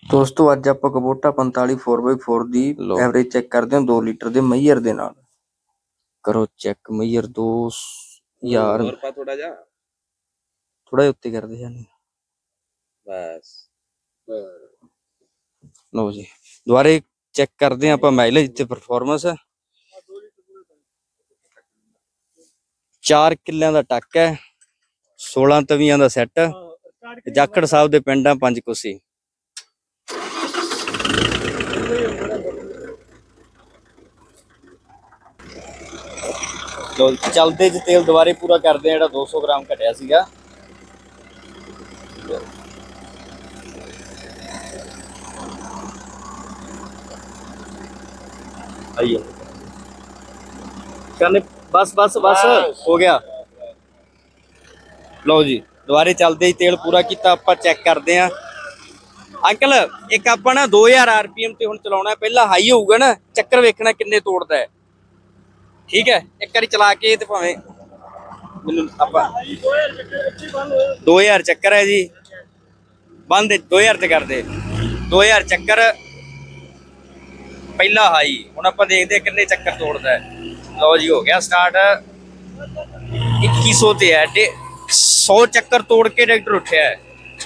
दोस्तों अज आप कबोटा 45 4x4 दी लो average check करते हैं 2 लीटर दे मईयर दे नाल। करो चेक मईयर दो यार और पा थोड़ा जा थोड़ा उत्ते कर दे जाने बस लो जी दोबारे चेक करते हैं आप माइलेज ते परफॉर्मेंस 4 किल्लियां दा टक है 16 तवियां दा सैट जाखड़ साहब दे पिंड आ 5 कोसी। लो चलते च तेल दोबारे पूरा करते हैं 200 ग्राम घटिया सीगा आइए करने बस बस बस हो गया। लो जी दोबारे चलते ही तेल पूरा किया आप चेक करते हैं अंकल एक आप ना 2000 आरपीएम ते हुण चलाउणा पहला हाई होऊगा ना चक्कर वेखना किन्ने तोड़दा है ठीक है एक बारी चला के ते भावें मैनूं आपां 2000 चक्कर है जी बंद 2000 ते कर दे 2000 चक्कर पहला हाई हुण आपां देखदे किन्ने चक्कर तोड़दा है। लो जी हो गया स्टार्ट 2100 ते है 100 चक्कर तोड़ के ट्रैक्टर उठिया है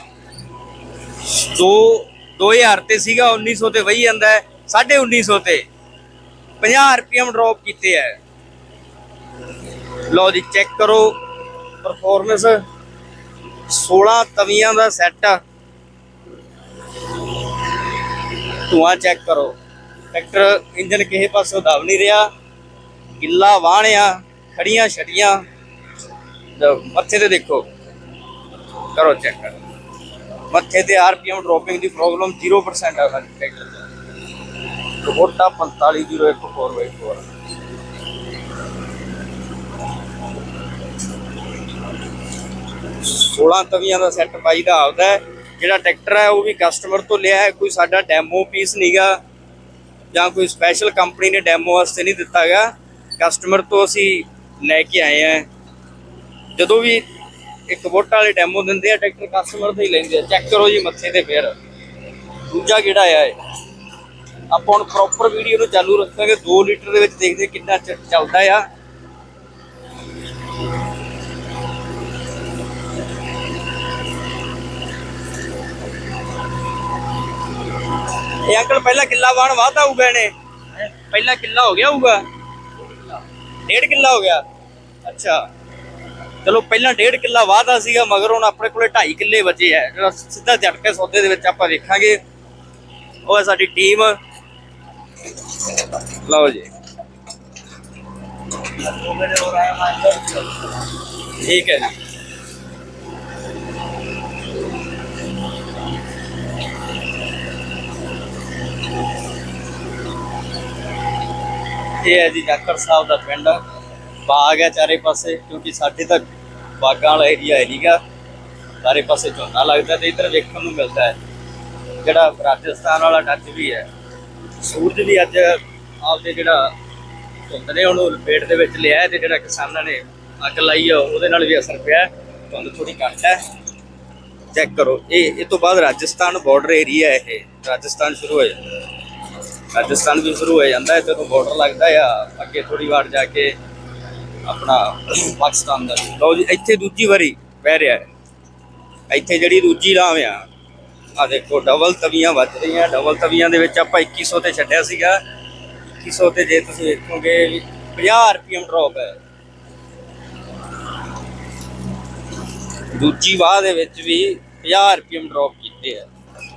2000 ते सीगा 1900 ते वही जांदा है 1950 ते 50 आरपीएम ड्रॉप किते है। लो जी चेक करो परफॉर्मेंस 16 तवियां दा सैट धुआं चेक करो ट्रैक्टर इंजन किसी पासों दब नहीं रहा गिला वाहन आ खड़ियां छड़ियां मत्थे ते देखो करो चेक करो मत्थे ते आरपीएम ड्रॉपिंग की प्रॉब्लम 0% है ट्रैक्टर कबोटा 4501 4x4 16 तवियां का सैट बाई का आता है जोड़ा ट्रैक्टर है वह भी कस्टमर तो लिया है कोई साडा डैमो पीस नहीं गा या कोई स्पैशल कंपनी ने डैमो वास्ते नहीं दिता गया कस्टमर तो असी लैके आए हैं जो भी एक कबोटा वाले डैमो देंगे ट्रैक्टर कस्टमर तो ही लेंगे चेक करो जी मत्थे ते फिर दूजा किहड़ा है आप हुण प्रॉपर वीडियो चालू रखेंगे 2 लीटर के देखते कितना चलता है। ये अंकल पहला किला वाहन वाहता होगा इन्हें पहला किला हो गया होगा 1.5 किला हो गया अच्छा चलो पहला 1.5 किला वाहता सीगा मगर हुण अपने कोले 2.5 किले बचे है जो सीधा झटके सौदे दे विच आपां वेखांगे वो है साडी टीम। लो जी ठीक है जी ये है जी जाखड़ साहब का पिंड बाग है चारे पासे क्योंकि साढ़े तक बागां वाला एरिया है नहीं गा सारे पासे झोना लगता है तो इधर देखने को मिलता है जोड़ा राजस्थान वाला टच भी है सूरज भी अज आपके जोड़ा धुंद ने उन्होंने लपेट के लिया है जो किसानों ने अग लाई है वो भी असर पाया धुंद थोड़ी घट है चेक करो ये तो बाद राजस्थान बॉर्डर एरिया है ये राजस्थान शुरू हो राजस्थान भी शुरू हो जाता है तो बॉर्डर लगता है अगे थोड़ी बार जाके अपना पाकिस्तान का। लो जी इतने दूजी वारी बह रहा है इतने जी दूजी लाव आ देखो डबल तवियां बज रही हैं डबल तवियां आप 2100 ते छड्डिया सीगा 2100 ते जे तुसीं देखोगे 50 आरपीएम ड्रॉप है दूजी वाह दे विच भी 50 आरपीएम ड्रॉप कीते है।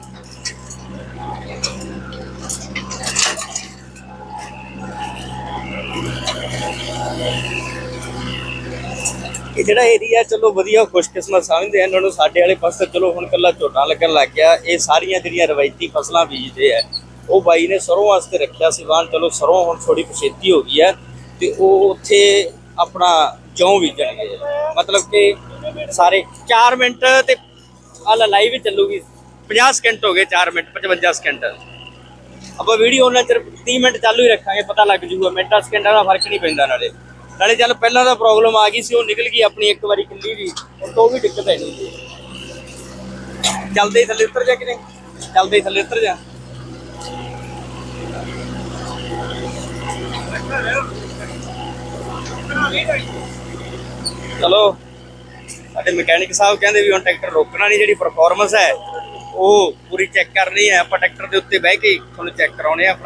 ये जोड़ा एरिया चलो वधिया खुशकिस्मत समझते हैं इन्होंने साढ़े वाले पास चलो हुण कल्ला झोना लगन लग गया ये सारिया जिहड़ियां रवायती फसलां बीजते हैं वो बाई ने सरों वास्ते रखा सी वाहन चलो सरों हुण थोड़ी पछेती हो गई है तो वो उत्थे अपना जौं बीजणगे मतलब कि सारे 4 मिनट ते हल लाइव चलूगी 50 सेकंड हो गए 4 मिनट 55 सेकंड आप वीडियो उन्ना चिर 30 मिनट चालू ही रखांगे पता लग जूगा मिनटा सेकंडा का फर्क नहीं पैंदा नाले चल पहला तो प्रॉब्लम आ गई सी वो निकल गई अपनी एक बारी किली भी तो भी दिक्कत है नहीं चलते ही थले उतर जा कि नहीं ਚੱਲਦੇ ਥੱਲੇ ਉਤਰ ਜਾ। ਚਲੋ ਸਾਡੇ ਮਕੈਨਿਕ ਸਾਹਿਬ ਕਹਿੰਦੇ ਵੀ ਹੁਣ ਟਰੈਕਟਰ ਰੋਕਣਾ ਨਹੀਂ, ਜਿਹੜੀ ਪਰਫਾਰਮੈਂਸ ਹੈ ਉਹ ਪੂਰੀ ਚੈੱਕ ਕਰਨੀ ਹੈ। ਆਪਾਂ ਟਰੈਕਟਰ ਦੇ ਉੱਤੇ ਬਹਿ ਕੇ ਤੁਹਾਨੂੰ ਚੈੱਕ ਕਰਾਉਣੇ ਆ।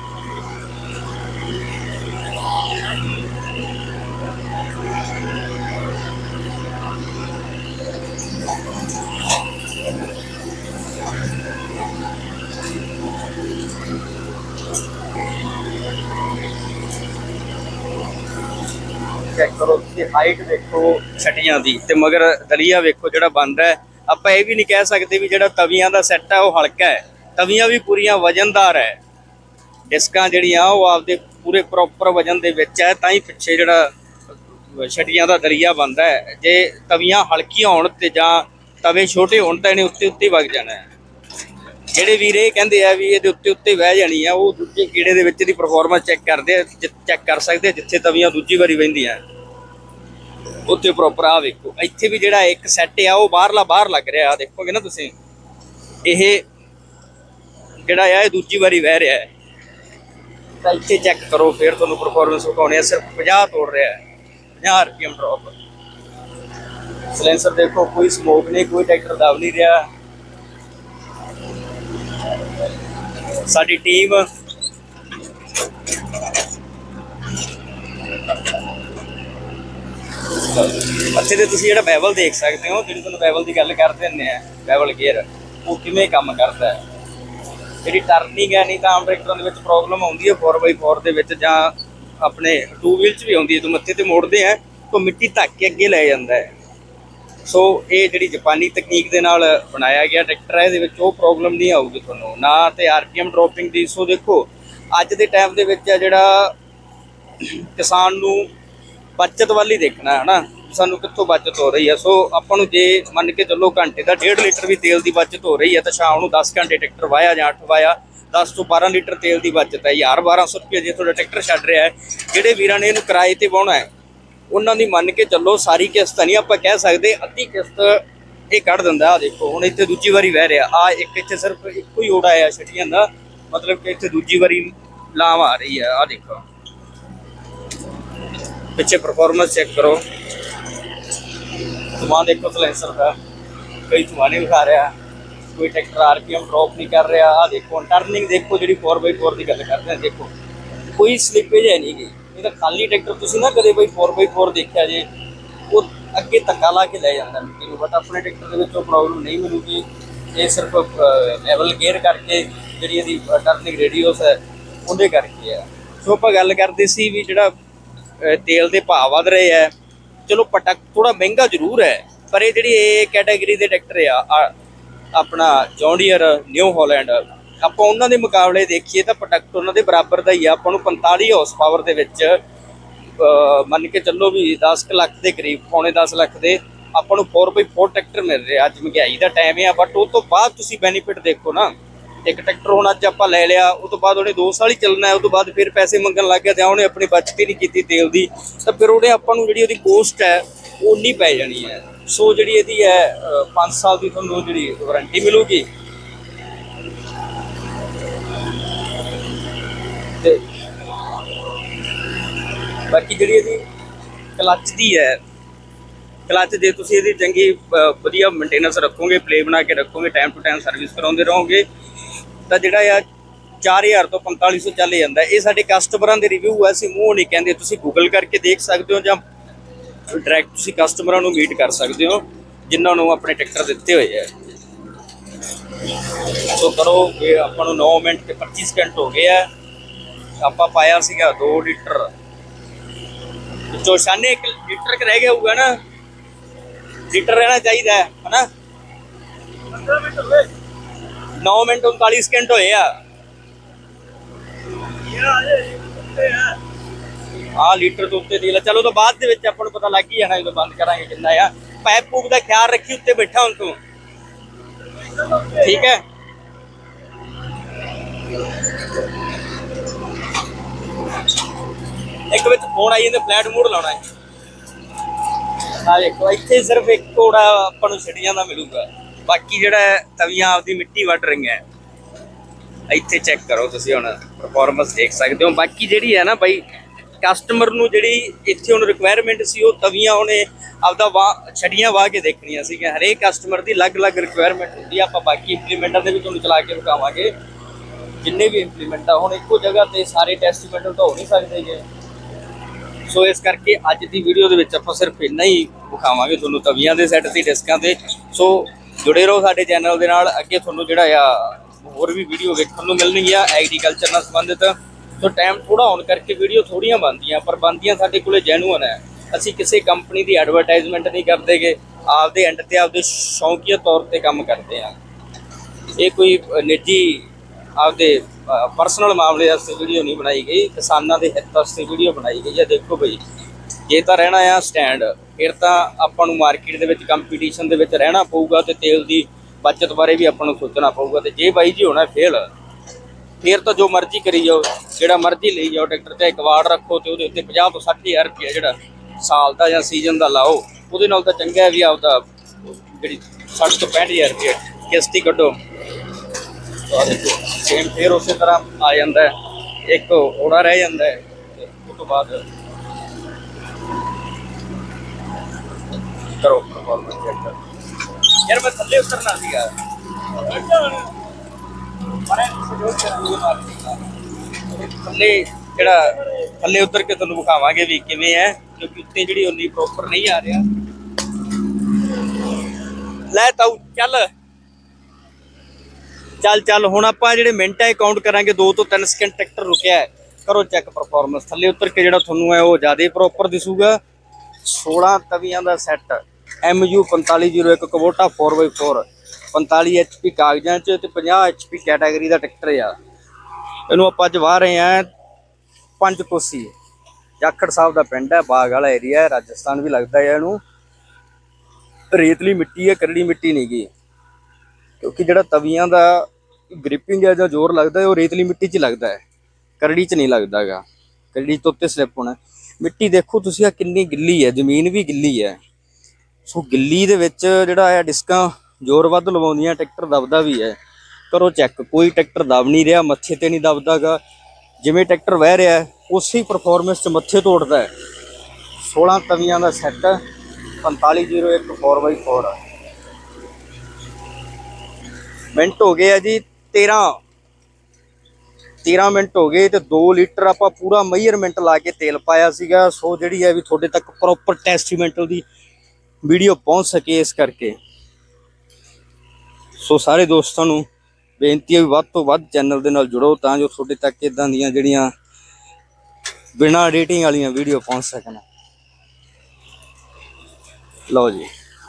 चेक करो, हाइट देखो छटियां दी ते मगर दलिया वेखो जिहड़ा बंद है। ਆਪਾਂ ਇਹ ਵੀ ਨਹੀਂ ਕਹਿ ਸਕਦੇ ਵੀ ਜਿਹੜਾ ਤਵੀਆਂ ਦਾ ਸੈੱਟ ਹੈ ਉਹ ਹਲਕਾ ਹੈ, ਤਵੀਆਂ ਵੀ ਪੂਰੀਆਂ ਵਜਨਦਾਰ ਹੈ। ਡਿਸਕਾਂ ਜਿਹੜੀਆਂ ਉਹ ਆਪਦੇ ਪੂਰੇ ਪ੍ਰੋਪਰ ਵਜਨ ਦੇ ਵਿੱਚ ਹੈ, ਤਾਂ ਹੀ ਪਿੱਛੇ ਜਿਹੜਾ ਛਟੀਆਂ ਦਾ ਦਰਿਆ ਬਣਦਾ ਹੈ। ਜੇ ਤਵੀਆਂ ਹਲਕੀਆਂ ਹੋਣ ਤੇ ਜਾਂ ਤਵੇ ਛੋਟੇ ਹੋਣ ਤਾਂ ਇਹਨੇ ਉੱਤੇ ਉੱਤੇ ਵਗ ਜਾਣਾ ਹੈ। ਜਿਹੜੇ ਵੀਰ ਇਹ ਕਹਿੰਦੇ ਆ ਵੀ ਇਹਦੇ ਉੱਤੇ ਉੱਤੇ ਵਹਿ ਜਾਣੀ ਆ, ਉਹ ਦੂਜੇ ਕੀੜੇ ਦੇ ਵਿੱਚ ਦੀ ਪਰਫਾਰਮੈਂਸ ਚੈੱਕ ਕਰਦੇ ਆ, ਚੈੱਕ ਕਰ ਸਕਦੇ ਆ ਜਿੱਥੇ ਤਵੀਆਂ ਦੂਜੀ ਵਾਰੀ ਵਹਿੰਦੀਆਂ ਉੱਥੇ ਪ੍ਰੋਪਰ। ਆ ਵੇਖੋ ਇੱਥੇ ਵੀ ਜਿਹੜਾ ਇੱਕ ਸੈੱਟ ਆ ਉਹ ਬਾਹਰ ਲੱਗ ਰਿਹਾ। ਆ ਦੇਖੋਗੇ ਨਾ ਤੁਸੀਂ, ਇਹ ਜਿਹੜਾ ਆ ਇਹ ਦੂਜੀ ਵਾਰੀ ਵਹਿ ਰਿਹਾ ਹੈ। ਤਾਂ ਇੱਥੇ ਚੈੱਕ ਕਰੋ, ਫਿਰ ਤੁਹਾਨੂੰ ਪਰਫਾਰਮੈਂਸ ਵਿਖਾਉਣੀ ਆ। ਸਿਰਫ 50 ਤੋੜ ਰਿਹਾ ਹੈ, 50 RPM ਡ੍ਰੌਪ। ਸਲੈਂਸਰ ਦੇਖੋ, ਕੋਈ ਸਮੋਕ ਨਹੀਂ, ਕੋਈ ਟਰੈਕਟਰ ਦਬ ਨਹੀਂ ਰਿਹਾ। ਸਾਡੀ ਟੀਮ ਅੱਛੇ ਤੇ ਤੁਸੀਂ ਜਿਹੜਾ ਬੈਵਲ ਦੇਖ ਸਕਦੇ ਹੋ, ਜਿਹੜੀ ਤੁਹਾਨੂੰ ਬੈਵਲ ਦੀ ਗੱਲ ਕਰਦੇ ਹੁੰਦੇ ਆ, ਬੈਵਲ ਗੇਅਰ ਉਹ ਕਿਵੇਂ ਕੰਮ ਕਰਦਾ ਹੈ। ਜਿਹੜੀ ਟਰਨਿੰਗ ਹੈ, ਨਹੀਂ ਤਾਂ ਆਮ ਟਰੈਕਟਰਾਂ ਦੇ ਵਿੱਚ ਪ੍ਰੋਬਲਮ ਆਉਂਦੀ ਹੈ 4x4 ਦੇ ਵਿੱਚ, ਜਾਂ ਆਪਣੇ 2 ਵੀਲ 'ਚ ਵੀ ਆਉਂਦੀ ਹੈ। ਜਦੋਂ ਮੱਥੇ ਤੇ ਮੋੜਦੇ ਆ ਤਾਂ ਮਿੱਟੀ ਧੱਕ ਕੇ ਅੱਗੇ ਲੈ ਜਾਂਦਾ ਹੈ। ਸੋ ਇਹ ਜਿਹੜੀ ਜਾਪਾਨੀ ਤਕਨੀਕ ਦੇ ਨਾਲ ਬਣਾਇਆ ਗਿਆ ਟਰੈਕਟਰ ਹੈ, ਇਹਦੇ ਵਿੱਚ ਉਹ ਪ੍ਰੋਬਲਮ ਨਹੀਂ ਆਊਗੀ ਤੁਹਾਨੂੰ, ਨਾ ਤੇ RPM ਡ੍ਰੌਪਿੰਗ ਦੀ। ਸੋ ਦੇਖੋ ਅੱਜ ਦੇ ਟਾਈਮ ਦੇ ਵਿੱਚ ਆ ਜਿਹੜਾ ਕਿਸਾਨ ਨੂੰ ਬੱਚਤ ਵੱਲ ਹੀ ਦੇਖਣਾ ਹੈ ਨਾ, ਸਾਨੂੰ ਕਿੱਥੋਂ ਬੱਚਤ ਹੋ ਰਹੀ ਹੈ। ਸੋ ਆਪਾਂ ਨੂੰ ਜੇ ਮੰਨ ਕੇ ਚੱਲੋ ਘੰਟੇ ਦਾ 1.5 ਲੀਟਰ ਵੀ ਤੇਲ ਦੀ ਬੱਚਤ ਹੋ ਰਹੀ ਹੈ, ਤਾਂ ਸ਼ਾਮ ਨੂੰ 10 ਘੰਟੇ ਟਰੈਕਟਰ ਵਾਇਆ ਜਾਂ 8 ਵਾਇਆ 10 ਤੋਂ 12 ਲੀਟਰ ਤੇਲ ਦੀ ਬੱਚਤ ਹੈ। 1200 ਰੁਪਏ ਜੇ ਤੁਹਾਡਾ ਟਰੈਕਟਰ ਛੱਡ ਰਿਹਾ ਹੈ। ਜਿਹੜੇ ਵੀਰਾਂ ਨੇ ਇਹਨੂੰ ਕਿਰਾਏ ਤੇ ਵਾਹੁਣਾ ਹੈ ਉਹਨਾਂ ਦੀ ਮੰਨ ਕੇ ਚੱਲੋ ਸਾਰੀ ਕਿਸ਼ਤ ਨਹੀਂ ਆਪਾਂ ਕਹਿ ਸਕਦੇ, ਅੱਧੀ ਕਿਸ਼ਤ ਇਹ ਕੱਢ ਦਿੰਦਾ। ਆ ਦੇਖੋ ਹੁਣ ਇੱਥੇ ਦੂਜੀ ਵਾਰੀ ਵਹਿ ਰਿਹਾ। ਆ ਇੱਕ ਇੱਥੇ ਸਿਰਫ ਇੱਕੋ ਹੀ ਓੜਾ ਆ ਛਟੀਆਂ ਦਾ, ਮਤਲਬ ਕਿ ਇੱਥੇ ਦੂਜੀ ਵਾਰੀ ਲਾਮ ਆ ਰਹੀ ਹੈ। ਆ ਦੇਖੋ ਪਿੱਛੇ ਪਰਫਾਰਮੈਂਸ ਚੈੱਕ ਕਰੋ, ਧੂੰਆਂ ਦੇਖੋ ਸਲੈਂਸਰ ਦਾ, ਕੋਈ ਧੂੰਆਂ ਨਹੀਂ ਵਿਖਾ ਰਿਹਾ, ਕੋਈ ਟਰੈਕਟਰ RPM ਡ੍ਰੌਪ ਨਹੀਂ ਕਰ ਰਿਹਾ। ਆ ਦੇਖੋ ਟਰਨਿੰਗ ਦੇਖੋ, ਜਿਹੜੀ 4x4 ਦੀ ਗੱਲ ਕਰਦੇ ਹਾਂ, ਦੇਖੋ ਕੋਈ ਸਲਿੱਪੇਜ ਹੈ ਨਹੀਂ ਗੀ। ਇਹ ਤਾਂ ਖਾਲੀ ਟਰੈਕਟਰ ਤੁਸੀਂ ਨਾ ਕਦੇ ਬਈ 4x4 ਦੇਖਿਆ ਜੇ, ਉਹ ਅੱਗੇ ਧੱਕਾ ਲਾ ਕੇ ਲੈ ਜਾਂਦਾ ਮਿੱਟੀ ਨੂੰ, ਬਟ ਆਪਣੇ ਟਰੈਕਟਰ ਦੇ ਵਿੱਚ ਉਹ ਪ੍ਰੋਬਲਮ ਨਹੀਂ ਮਿਲੂਗੀ। ਇਹ ਸਿਰਫ ਲੈਵਲ ਗੇਅਰ ਕਰਕੇ ਜਿਹੜੀ ਇਹਦੀ ਟਰਨਿੰਗ ਰੇਡੀਅਸ ਹੈ ਉਹਦੇ ਕਰਕੇ ਹੈ। ਸੋ ਆਪਾਂ ਗੱਲ ਕਰਦੇ ਸੀ ਵੀ ਜਿਹੜਾ ਤੇਲ ਦੇ ਭਾਅ ਵੱਧ ਰਹੇ ਹੈ, ਚਲੋ ਪ੍ਰੋਡਕਟ ਥੋੜਾ ਮਹਿੰਗਾ ਜ਼ਰੂਰ ਹੈ, ਪਰ ਇਹ ਜਿਹੜੀ A ਕੈਟਾਗਰੀ ਦੇ ਟਰੈਕਟਰ ਆ ਆਪਣਾ ਜੌਨ ਡੀਅਰ, ਨਿਊ ਹਾਲੈਂਡ, ਆਪਾਂ ਉਹਨਾਂ ਦੇ ਮੁਕਾਬਲੇ ਦੇਖੀਏ ਤਾਂ ਪ੍ਰੋਡਕਟ ਉਹਨਾਂ ਦੇ ਬਰਾਬਰ ਦਾ ਹੀ ਆ। ਆਪਾਂ ਨੂੰ 45 ਹਾਰਸ ਪਾਵਰ ਦੇ ਵਿੱਚ ਮੰਨ ਕੇ ਚੱਲੋ ਵੀ 10 ਲੱਖ ਦੇ ਕਰੀਬ, ਪੌਣੇ 10 ਲੱਖ ਦੇ ਆਪਾਂ ਨੂੰ 4x4 ਟਰੈਕਟਰ ਮਿਲ ਰਿਹਾ। ਅੱਜ ਮਹਿੰਗਾਈ ਦਾ ਟਾਈਮ ਆ, ਬਟ ਉਹ ਤੋਂ ਬਾਅਦ ਤੁਸੀਂ ਬੈਨੀਫਿਟ ਦੇਖੋ ਨਾ। ਇੱਕ ਟਰੈਕਟਰ ਹੁਣ ਅੱਜ ਆਪਾਂ ਲੈ ਲਿਆ, ਉਹ ਤੋਂ ਬਾਅਦ ਉਹਨੇ 2 ਸਾਲ ਹੀ ਚੱਲਣਾ ਹੈ, ਉਹ ਤੋਂ ਬਾਅਦ ਫਿਰ ਪੈਸੇ ਮੰਗਣ ਲੱਗ ਗਿਆ ਜਾਂ ਉਹਨੇ ਆਪਣੀ ਬਚਤ ਹੀ ਨਹੀਂ ਕੀਤੀ ਤੇਲ ਦੀ, ਤਾਂ ਫਿਰ ਉਹਨੇ ਆਪਾਂ ਨੂੰ ਜਿਹੜੀ ਉਹਦੀ ਕੋਸਟ ਹੈ ਉਹ ਉਨੀ ਪੈ ਜਾਣੀ ਹੈ। ਸੋ ਜਿਹੜੀ ਇਹਦੀ ਹੈ 5 ਸਾਲ ਦੀ ਤੁਹਾਨੂੰ ਜਿਹੜੀ ਵਾਰੰਟੀ ਮਿਲੂਗੀ। ਤੇ ਬਾਕੀ ਜਿਹੜੀ ਇਹਦੀ ਕਲੱਚ ਦੀ ਹੈ, ਕਲੱਚ ਜੇ ਤੁਸੀਂ ਇਹਦੀ ਚੰਗੀ ਵਧੀਆ ਮੇਨਟੇਨੈਂਸ ਰੱਖੋਗੇ, ਪਲੇ ਬਣਾ ਕੇ ਰੱਖੋਗੇ, ਟਾਈਮ ਟੂ ਟਾਈਮ ਸਰਵਿਸ ਕਰਾਉਂਦੇ ਰਹੋਗੇ, ਤਾਂ ਜਿਹੜਾ ਆ 4000 ਤੋਂ 4500 ਚੱਲ ਜਾਂਦਾ। ਇਹ ਸਾਡੇ ਕਸਟਮਰਾਂ ਦੇ ਰਿਵਿਊ ਹੈ, ਅਸੀਂ ਮੂੰਹ ਨਹੀਂ ਕਹਿੰਦੇ, ਤੁਸੀਂ ਗੂਗਲ ਕਰਕੇ ਦੇਖ ਸਕਦੇ ਹੋ ਜਾਂ ਡਾਇਰੈਕਟ ਤੁਸੀਂ ਕਸਟਮਰਾਂ ਨੂੰ ਮੀਟ ਕਰ ਸਕਦੇ ਹੋ ਜਿਨ੍ਹਾਂ ਨੂੰ ਆਪਣੇ ਟਰੈਕਟਰ ਦਿੱਤੇ ਹੋਏ ਹੈ। ਸੋ ਕਰੋ, ਇਹ ਆਪਾਂ ਨੂੰ 9 ਮਿੰਟ ਤੇ 25 ਸਕਿੰਟ ਹੋ ਗਏ ਆ। ਆਪਾਂ ਪਾਇਆ ਸੀਗਾ 2 ਲੀਟਰ, ਵਿੱਚੋਂ 1 ਲੀਟਰ ਰਹਿ ਗਿਆ ਹੋਊਗਾ ਨਾ, ਲੀਟਰ ਰਹਿਣਾ ਚਾਹੀਦਾ ਹੈ ਨਾ। 9 ਮਿੰਟ 39 ਸਕਿੰਟ ਹੋਏ ਆ। ਲੀਟਰ ਤੋਂ ਉੱਤੇ ਡੀਲ। ਚਲੋ ਤਾਂ ਬਾਅਦ ਦੇ ਵਿੱਚ ਆਪਾਂ ਨੂੰ ਪਤਾ ਲੱਗ ਹੀ ਜਾਣਾ ਜਦੋਂ ਬੰਦ ਕਰਾਂਗੇ ਕਿੰਨਾ ਆ। ਪਾਈਪ ਪੂਪ ਦਾ ਖਿਆਲ ਰੱਖੀ, ਉੱਤੇ ਬੈਠਾ ਹੁਣ ਤੂੰ, ਠੀਕ ਹੈ। ਇੱਕ ਵਿੱਚ ਫੋਨ ਆਈ ਜਾਂਦੇ, ਫਲੈਟ ਮੋਡ ਲਾਉਣਾ ਹੈ। ਆ ਦੇਖੋ ਇੱਥੇ ਸਿਰਫ ਇੱਕ ਘੋੜਾ ਆਪਾਂ ਨੂੰ ਛੜੀਆਂ ਦਾ ਮਿਲੂਗਾ, ਬਾਕੀ ਜਿਹੜਾ ਤਵੀਆਂ ਆਪਦੀ ਮਿੱਟੀ ਵੱਢ ਰਹੀਆਂ। ਇੱਥੇ ਚੈੱਕ ਕਰੋ ਤੁਸੀਂ ਹੁਣ ਪਰਫਾਰਮੈਂਸ ਦੇਖ ਸਕਦੇ ਹੋ। ਬਾਕੀ ਜਿਹੜੀ ਹੈ ਨਾ ਬਾਈ ਕਸਟਮਰ ਨੂੰ ਜਿਹੜੀ ਇੱਥੇ ਹੁਣ ਰਿਕੁਆਇਰਮੈਂਟ ਸੀ ਉਹ ਤਵੀਆਂ ਉਹਨੇ ਆਪਦਾ ਛੜੀਆਂ ਵਾਹ ਕੇ ਦੇਖਣੀਆਂ ਸੀਗੀਆਂ। ਹਰੇਕ ਕਸਟਮਰ ਦੀ ਅਲੱਗ-ਅਲੱਗ ਰਿਕੁਆਇਰਮੈਂਟ ਹੁੰਦੀ ਆ। ਆਪਾਂ ਬਾਕੀ ਇੰਪਲੀਮੈਂਟਾਂ ਦੇ ਵੀ ਤੁਹਾਨੂੰ ਚਲਾ ਕੇ ਵਿਖਾਵਾਂਗੇ ਜਿੰਨੇ ਵੀ ਇੰਪਲੀਮੈਂਟ ਆ। ਹੁਣ ਇੱਕੋ ਜਗ੍ਹਾ ਤੇ ਸਾਰੇ ਟੈਸਟੀਮੈਂਟ ਤਾਂ ਹੋ ਨਹੀਂ ਸਕਦੇਗੇ, ਸੋ ਇਸ ਕਰਕੇ ਅੱਜ ਦੀ ਵੀਡੀਓ ਦੇ ਵਿੱਚ ਆਪਾਂ ਸਿਰਫ ਇੰਨਾ ਹੀ ਵਿਖਾਵਾਂਗੇ ਤੁਹਾਨੂੰ ਤਵੀਆਂ ਦੇ ਸੈੱਟ ਤੇ ਡਿਸਕਾਂ ਤੇ। ਸੋ ਜੁੜੇ ਰਹੋ ਸਾਡੇ ਚੈਨਲ ਦੇ ਨਾਲ, ਅੱਗੇ ਤੁਹਾਨੂੰ ਜਿਹੜਾ ਆ ਹੋਰ ਵੀ ਵੀਡੀਓ ਵੇਖਣ ਨੂੰ ਮਿਲਣਗੀਆਂ ਐਗਰੀਕਲਚਰ ਨਾਲ ਸੰਬੰਧਿਤ। ਸੋ ਟਾਈਮ ਥੋੜਾ ਹੋਣ ਕਰਕੇ ਵੀਡੀਓ ਥੋੜੀਆਂ ਬਣਦੀਆਂ, ਪਰ ਬਣਦੀਆਂ ਸਾਡੇ ਕੋਲੇ ਜੈਨੂਅਨ ਹੈ। ਅਸੀਂ ਕਿਸੇ ਕੰਪਨੀ ਦੀ ਐਡਵਰਟਾਈਜ਼ਮੈਂਟ ਨਹੀਂ ਕਰਦੇਗੇ, ਆਪਦੇ ਐਂਡ ਤੇ ਆਪਦੇ ਸ਼ੌਂਕੀਆ ਤੌਰ ਤੇ ਕੰਮ ਕਰਦੇ ਆ। ਇਹ ਕੋਈ ਨਿੱਜੀ ਆਪਦੇ ਪਰਸਨਲ ਮਾਮਲੇ ਵਾਸਤੇ ਵੀਡੀਓ ਨਹੀਂ ਬਣਾਈ ਗਈ, ਕਿਸਾਨਾਂ ਦੇ ਹਿੱਤ ਵਾਸਤੇ ਵੀਡੀਓ ਬਣਾਈ ਗਈ ਹੈ। ਦੇਖੋ ਬਈ, ਜੇ ਤਾਂ ਰਹਿਣਾ ਆ ਸਟੈਂਡ, ਫਿਰ ਤਾਂ ਆਪਾਂ ਨੂੰ ਮਾਰਕੀਟ ਦੇ ਵਿੱਚ ਕੰਪੀਟੀਸ਼ਨ ਦੇ ਵਿੱਚ ਰਹਿਣਾ ਪਊਗਾ ਤੇ ਤੇਲ ਦੀ ਬਚਤ ਬਾਰੇ ਵੀ ਆਪਾਂ ਨੂੰ ਸੋਚਣਾ ਪਊਗਾ। ਤੇ ਜੇ ਬਾਈ ਜੀ ਹੋਣਾ ਫੇਲ, ਫਿਰ ਤਾਂ ਜੋ ਮਰਜ਼ੀ ਕਰੀ ਜਾਓ, ਜਿਹੜਾ ਮਰਜ਼ੀ ਲਈ ਜਾਓ ਟਰੈਕਟਰ ਤੇ ਕਵਾੜ ਰੱਖੋ ਤੇ ਉਹਦੇ ਉੱਤੇ 50 ਤੋਂ 60 ਹਜ਼ਾਰ ਰੁਪਇਆ ਜਿਹੜਾ ਸਾਲ ਦਾ ਜਾਂ ਸੀਜ਼ਨ ਦਾ ਲਾਓ। ਉਹਦੇ ਨਾਲ ਤਾਂ ਚੰਗਾ ਵੀ ਆਪਦਾ ਜਿਹੜੀ 60 ਤੋਂ 65 ਹਜ਼ਾਰ ਰੁਪਇਆ ਕਿਸ਼ਤੀ ਕੱਢੋ। ਸੇਮ ਫਿਰ ਉਸੇ ਤਰ੍ਹਾਂ ਆ ਜਾਂਦਾ ਹੈ, ਇੱਕ ਹੋਣਾ ਰਹਿ ਜਾਂਦਾ ਹੈ। ਤੇ ਉਸ ਤੋਂ ਬਾਅਦ ਕਰੋ ਪਰਫਾਰਮੈਂਸ ਚੈੱਕ। ਯਾਰ ਮੈਂ ਥੱਲੇ ਉਤਰਨਾ ਸੀਗਾ, ਥੱਲੇ ਜਿਹੜਾ ਥੱਲੇ ਉਤਰ ਕੇ ਤੁਹਾਨੂੰ ਵਿਖਾਵਾਂਗੇ ਵੀ ਕਿਵੇਂ ਹੈ, ਕਿਉਂਕਿ ਉੱਤੇ ਜਿਹੜੀ ਉਨੀ ਪ੍ਰੋਪਰ ਨਹੀਂ ਆ ਰਿਹਾ। ਲੈ ਤਾਊ ਚੱਲ ਚੱਲ ਚੱਲ, ਹੁਣ ਆਪਾਂ ਜਿਹੜੇ ਮਿੰਟ ਹੈ ਕਾਊਂਟ ਕਰਾਂਗੇ, 2 ਤੋਂ 3 ਸਕਿੰਟ ਟਰੈਕਟਰ ਰੁਕਿਆ ਹੈ। ਕਰੋ ਚੈੱਕ ਪਰਫਾਰਮੈਂਸ। ਥੱਲੇ ਉਤਰ ਕੇ ਜਿਹੜਾ ਤੁਹਾਨੂੰ ਹੈ ਉਹ ਜ਼ਿਆਦਾ ਪ੍ਰੋਪਰ ਦਿਸੂਗਾ। 16 ਤਵੀਆਂ ਦਾ set MU 4501 Kubota 4x4, 45 HP ਕਾਗਜ਼ਾਂ 'ਚ ਤੇ 50 HP ਕੈਟਾਗਰੀ ਦਾ ਟਰੈਕਟਰ ਆ। ਇਹਨੂੰ ਆਪਾਂ ਅੱਜ ਵਾਹ ਰਹੇ ਹਾਂ ਪੰਜ ਕੋਸੀ, ਜਾਖੜ ਸਾਹਿਬ ਦਾ ਪਿੰਡ ਹੈ, ਬਾਗ ਵਾਲਾ ਏਰੀਆ ਹੈ, ਰਾਜਸਥਾਨ ਵੀ ਲੱਗਦਾ ਹੈ। ਇਹਨੂੰ ਰੇਤਲੀ ਮਿੱਟੀ ਹੈ, ਕਰੜੀ ਮਿੱਟੀ ਨਹੀਂ ਗੀ, ਕਿਉਂਕਿ ਜਿਹੜਾ ਤਵੀਆਂ ਦਾ ਗ੍ਰਿਪਿੰਗ ਹੈ ਜਾਂ ਜ਼ੋਰ ਲੱਗਦਾ ਹੈ ਉਹ ਰੇਤਲੀ ਮਿੱਟੀ 'ਚ ਲੱਗਦਾ ਹੈ, ਕਰੜੀ 'ਚ ਨਹੀਂ ਲੱਗਦਾ ਗਾ। ਕਰੜੀ ਤੋਂ ਉੱਤੇ ਸਲਿੱਪ ਹੋਣਾ। ਮਿੱਟੀ ਦੇਖੋ ਤੁਸੀਂ ਆ ਕਿੰਨੀ ਗਿੱਲੀ ਹੈ, ਜ਼ਮੀਨ ਵੀ ਗਿੱਲੀ ਹੈ। ਸੋ ਗਿੱਲੀ ਦੇ ਵਿੱਚ ਜਿਹੜਾ ਹੈ ਡਿਸਕਾਂ ਜ਼ੋਰ ਵੱਧ ਲਵਾਉਂਦੀਆਂ, ਟਰੈਕਟਰ ਦਬਦਾ ਵੀ ਹੈ। ਕਰੋ ਚੈੱਕ, ਕੋਈ ਟਰੈਕਟਰ ਦਬ ਨਹੀਂ ਰਿਹਾ, ਮੱਥੇ ਤੇ ਨਹੀਂ ਦਬਦਾ ਗਾ। ਜਿਵੇਂ ਟਰੈਕਟਰ ਵਹਿ ਰਿਹਾ ਉਸੇ ਪਰਫਾਰਮੈਂਸ 'ਚ ਮੱਥੇ ਤੋੜਦਾ ਹੈ। 16 ਤਵੀਆਂ ਦਾ ਸੈੱਟ 4501 4x4। ਮਿੰਟ ਹੋ ਗਏ ਆ ਜੀ 13 ਮਿੰਟ ਹੋ ਗਏ ਤੇ 2 ਲੀਟਰ ਆਪਾਂ ਪੂਰਾ ਮੇਜਰਮੈਂਟ ਲਾ ਕੇ ਤੇਲ ਪਾਇਆ ਸੀਗਾ। ਸੋ ਜਿਹੜੀ ਹੈ ਵੀ ਤੁਹਾਡੇ ਤੱਕ ਪ੍ਰੋਪਰ ਟੈਸਟੀਮੈਂਟ ਦੀ ਵੀਡੀਓ ਪਹੁੰਚ ਸਕੇ, ਇਸ ਕਰਕੇ ਸੋ ਸਾਰੇ ਦੋਸਤਾਂ ਨੂੰ ਬੇਨਤੀ ਹੈ ਵੀ ਵੱਧ ਤੋਂ ਵੱਧ ਚੈਨਲ ਦੇ ਨਾਲ ਜੁੜੋ, ਤਾਂ ਜੋ ਤੁਹਾਡੇ ਤੱਕ ਇਦਾਂ ਦੀਆਂ ਜਿਹੜੀਆਂ ਬਿਨਾਂ ਐਡੀਟਿੰਗ ਵਾਲੀਆਂ ਵੀਡੀਓ ਪਹੁੰਚ ਸਕਣ। ਲਓ ਜੀ,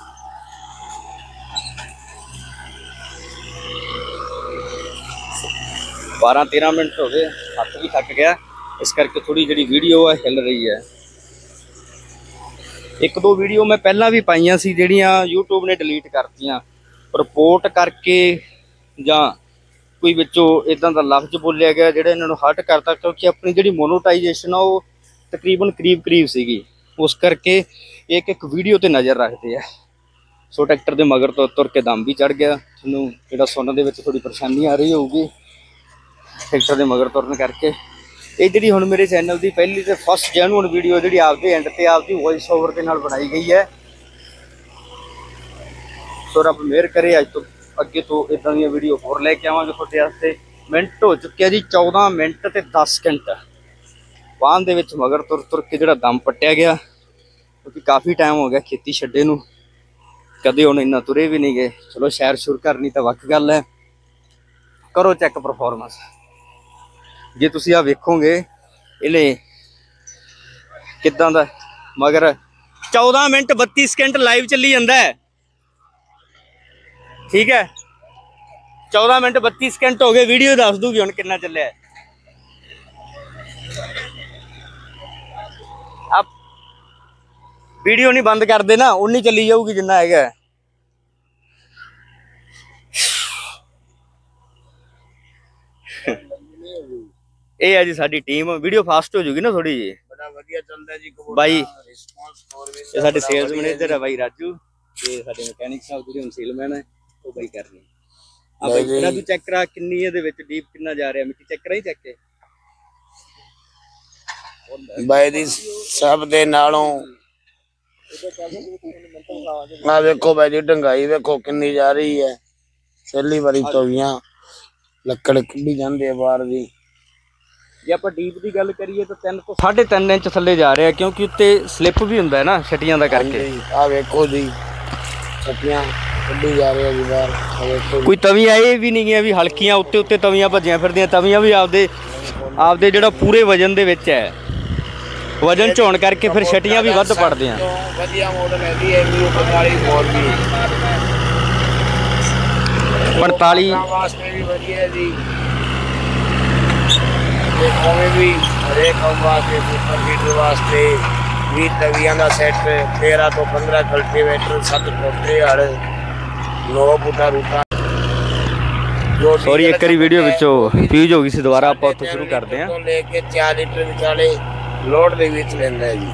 ਬਾਰਾਂ 13 ਮਿੰਟ ਹੋ ਗਏ, ਹੱਥ ਵੀ ਥੱਕ ਗਿਆ, ਇਸ ਕਰਕੇ ਥੋੜੀ ਜਿਹੜੀ ਵੀਡੀਓ ਹੈ ਹਿੱਲ ਰਹੀ ਹੈ। 1-2 ਵੀਡੀਓ ਮੈਂ ਪਹਿਲਾਂ ਵੀ ਪਾਈਆਂ ਸੀ ਜਿਹੜੀਆਂ YouTube ਨੇ ਡਿਲੀਟ ਕਰਤੀਆਂ, ਰਿਪੋਰਟ ਕਰਕੇ ਜਾਂ ਕੋਈ ਵਿੱਚੋਂ ਇਦਾਂ ਦਾ ਲਫ਼ਜ਼ ਬੋਲਿਆ ਗਿਆ ਜਿਹੜਾ ਇਹਨਾਂ ਨੂੰ ਹਰਟ ਕਰਤਾ, ਕਿਉਂਕਿ ਆਪਣੀ ਜਿਹੜੀ ਮੋਨੋਟਾਈਜੇਸ਼ਨ ਆ ਉਹ ਤਕਰੀਬਨ ਕਰੀਬ ਸੀਗੀ, ਉਸ ਕਰਕੇ ਇੱਕ ਵੀਡੀਓ ਤੇ ਨਜ਼ਰ ਰੱਖਦੇ ਆ। ਸੋ ਟਰੈਕਟਰ ਦੇ ਮਗਰ ਤੋਂ ਤੁਰ ਕੇ ਦਮ ਵੀ ਚੜ ਗਿਆ। ਤੁਹਾਨੂੰ ਜਿਹੜਾ ਸੁਣਨ ਦੇ ਵਿੱਚ ਥੋੜੀ ਪਰੇਸ਼ਾਨੀ ਆ ਰਹੀ ਹੋਊਗੀ ਟਰੈਕਟਰ ਦੇ ਮਗਰ ਤੁਰਨ ਕਰਕੇ। ਇਹ ਜਿਹੜੀ ਹੁਣ ਮੇਰੇ ਚੈਨਲ ਦੀ ਪਹਿਲੀ ਤੇ ਫਸਟ ਜੈਨੂਅਨ ਵੀਡੀਓ ਜਿਹੜੀ ਆਪਦੇ ਐਂਡ ਤੇ ਆਪਦੀ ਵੌਇਸ ਓਵਰ ਦੇ ਨਾਲ ਬਣਾਈ ਗਈ ਹੈ। ਸੋ ਰੱਬ ਮਿਹਰ ਕਰੇ, ਅੱਜ ਤੋਂ ਅੱਗੇ ਤੋਂ ਇਦਾਂ ਦੀਆਂ ਵੀਡੀਓ ਹੋਰ ਲੈ ਕੇ ਆਵਾਂਗੇ ਤੁਹਾਡੇ ਵਾਸਤੇ। ਮਿੰਟ ਹੋ ਚੁੱਕਿਆ ਜੀ 14 ਮਿੰਟ ਤੇ 10 ਸਕਿੰਟ ਵਾਹਨ ਦੇ ਵਿੱਚ ਮਗਰ ਤੁਰ ਕੇ ਜਿਹੜਾ ਦਮ ਪੱਟਿਆ ਗਿਆ, ਕਿਉਂਕਿ ਕਾਫੀ ਟਾਈਮ ਹੋ ਗਿਆ ਖੇਤੀ ਛੱਡੇ ਨੂੰ, ਕਦੇ ਹੁਣ ਇੰਨਾ ਤੁਰੇ ਵੀ ਨਹੀਂ ਗਏ। ਚਲੋ ਸੈਰ ਸ਼ੁਰ ਕਰਨੀ ਤਾਂ ਵੱਖ ਗੱਲ ਹੈ। ਕਰੋ ਚੈੱਕ ਪਰਫਾਰਮੈਂਸ। ਜੇ ਤੁਸੀਂ ਆ ਵੇਖੋਗੇ ਇਹਨੇ ਕਿੱਦਾਂ ਦਾ ਮਗਰ 14 ਮਿੰਟ 32 ਸਕਿੰਟ ਲਾਈਵ ਚੱਲੀ ਜਾਂਦਾ ਹੈ, ਠੀਕ ਹੈ। 14 ਮਿੰਟ 32 ਸਕਿੰਟ ਹੋ ਗਏ, ਵੀਡੀਓ ਦੱਸ ਦੂਗੀ ਹੁਣ ਕਿੰਨਾ ਚੱਲਿਆ। ਆਪ ਵੀਡੀਓ ਨਹੀਂ ਬੰਦ ਕਰਦੇ ਨਾ, ਉਨੀ ਚੱਲੀ ਜਾਊਗੀ ਜਿੰਨਾ ਹੈਗਾ। ਇਹ ਹੈ ਜੀ ਸਾਡੀ ਟੀਮ। ਵੀਡੀਓ ਫਾਸਟ ਹੋ ਜੂਗੀ ਨਾ ਥੋੜੀ ਜੀ, ਬੜਾ ਵਧੀਆ ਚੱਲਦਾ ਜੀ ਬਾਈ। ਇਹ ਸਾਡੇ ਸੇਲਸ ਮੈਨੇਜਰ ਹੈ ਬਾਈ ਰਾਜੂ, ਤੇ ਸਾਡੇ ਮਕੈਨਿਕ ਸਾਹਿਬ ਜਿਹੜੇ ਹੁਣ ਸੇਲਮੈਨ ਹੈ ਉਹ ਬਾਈ ਕਰਨੀ। ਆ ਬਈ ਇਹਦਾ ਤੂੰ ਚੈੱਕ ਕਰਾ ਕਿੰਨੀ ਇਹਦੇ ਵਿੱਚ ਡੀਪ ਕਿੰਨਾ ਜਾ ਰਿਹਾ ਮਿੱਟੀ ਚੈੱਕ ਕਰਾਈ ਚੱਕ ਕੇ ਬਾਈ ਦੀ ਸਭ ਦੇ ਨਾਲੋਂ ਆ ਵੇਖੋ ਬਾਈ ਦੀ ਢੰਗਾਈ ਵੇਖੋ ਕਿੰਨੀ ਜਾ ਰਹੀ ਹੈ। ਪਹਿਲੀ ਵਾਰੀ ਤਵੀਆਂ ਲੱਕੜ ਕੱਢੀ ਜਾਂਦੇ ਆ ਬਾਹਰ ਦੀ। ਜੇ ਆਪਾਂ ਡੀਪ ਦੀ ਗੱਲ ਕਰੀਏ ਤਾਂ 3 ਤੋਂ 3.5 ਇੰਚ ਥੱਲੇ ਜਾ ਰਿਹਾ ਕਿਉਂਕਿ ਉੱਤੇ ਸਲਿੱਪ ਵੀ ਹੁੰਦਾ ਹੈ ਨਾ ਛਟੀਆਂ ਦਾ ਕਰਕੇ। ਆ ਵੇਖੋ ਜੀ ਛਟੀਆਂ ਕੱਢੀ ਜਾ ਰਹੀ ਹੈ ਜੀ ਬਾਹਰ। ਆ ਵੇਖੋ ਕੋਈ ਤਵੀਆਂ ਇਹ ਵੀ ਨਹੀਂ ਹੈ ਵੀ ਹਲਕੀਆਂ ਉੱਤੇ ਉੱਤੇ ਤਵੀਆਂ ਭੱਜੀਆਂ ਫਿਰਦੀਆਂ। ਤਵੀਆਂ ਵੀ ਆਪਦੇ ਜਿਹੜਾ ਪੂਰੇ ਵਜਨ ਦੇ ਵਿੱਚ ਹੈ। ਵਜਨ ਝੋਣ ਕਰਕੇ ਫਿਰ ਛਟੀਆਂ ਵੀ ਵੱਧ ਪੜਦੇ ਆ। ਵਧੀਆ ਮਾਡਲ ਹੈ ਜੀ MU 45 4 45 ਵਾਸਤੇ ਵੀ ਵਧੀਆ ਹੈ ਜੀ। ਤੇ ਕੋਵੇਂ ਵੀ ਹਰੇਕ ਵਾਸਤੇ ਸੁਪਰ ਹੀਟਰ ਵਾਸਤੇ 20 ਤਵੀਆਂ ਦਾ ਸੈੱਟ 13 ਤੋਂ 15 ਕਲਟੀਵੇਟਰ 7 ਟੋਟੇ ਹੜ 9 ਫੁੱਟਾ ਰੂਟਾ। ਸੌਰੀ ਇੱਕ ਵਾਰੀ ਵੀਡੀਓ ਵਿੱਚੋਂ ਫਿਊਜ਼ ਹੋ ਗਈ ਸੀ। ਦੁਬਾਰਾ ਆਪਾਂ ਉੱਥੋਂ ਸ਼ੁਰੂ ਕਰਦੇ ਹਾਂ। ਲੈ ਕੇ 4 ਲੀਟਰ ਵਿਚਾਲੇ ਲੋਡ ਦੇ ਵਿੱਚ ਲੈਂਦਾ ਜੀ।